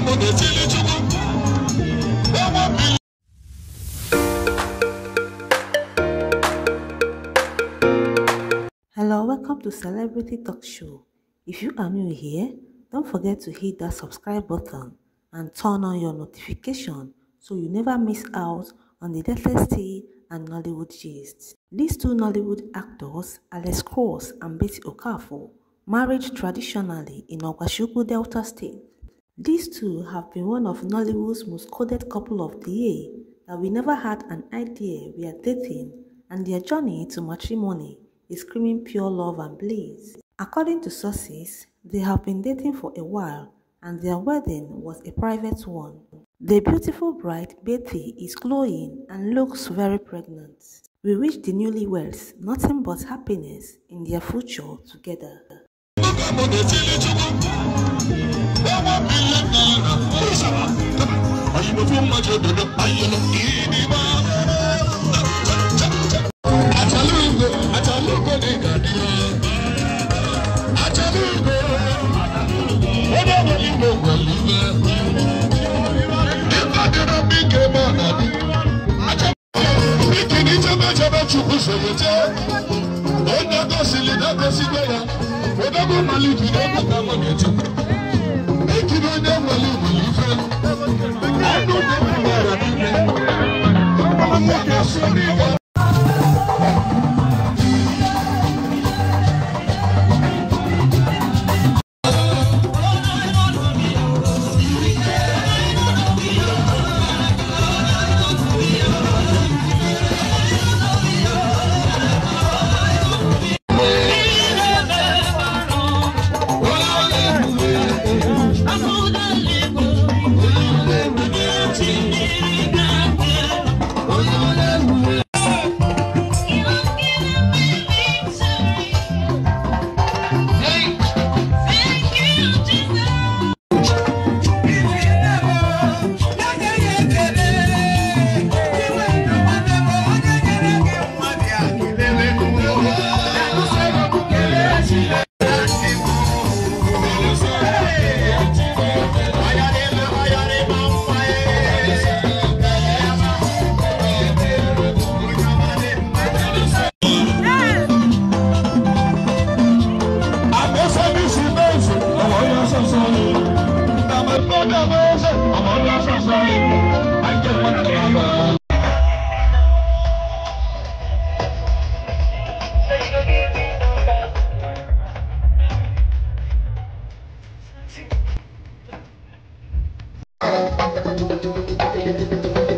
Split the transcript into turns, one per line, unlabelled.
Hello, welcome to Celebrity Talk Show. If you are new here, don't forget to hit that subscribe button and turn on your notification so you never miss out on the latest tea and Nollywood gist. These two Nollywood actors, Alex Cross and Betty Okafor, married traditionally in Okwashuku, Delta State. These two have been one of Nollywood's most coded couple of the year that we never had an idea we are dating, and their journey to matrimony is screaming pure love and bliss. According to sources, they have been dating for a while and their wedding was a private one. The beautiful bride, Betty, is glowing and looks very pregnant. We wish the newlyweds nothing but happiness in their future together.
Thank you.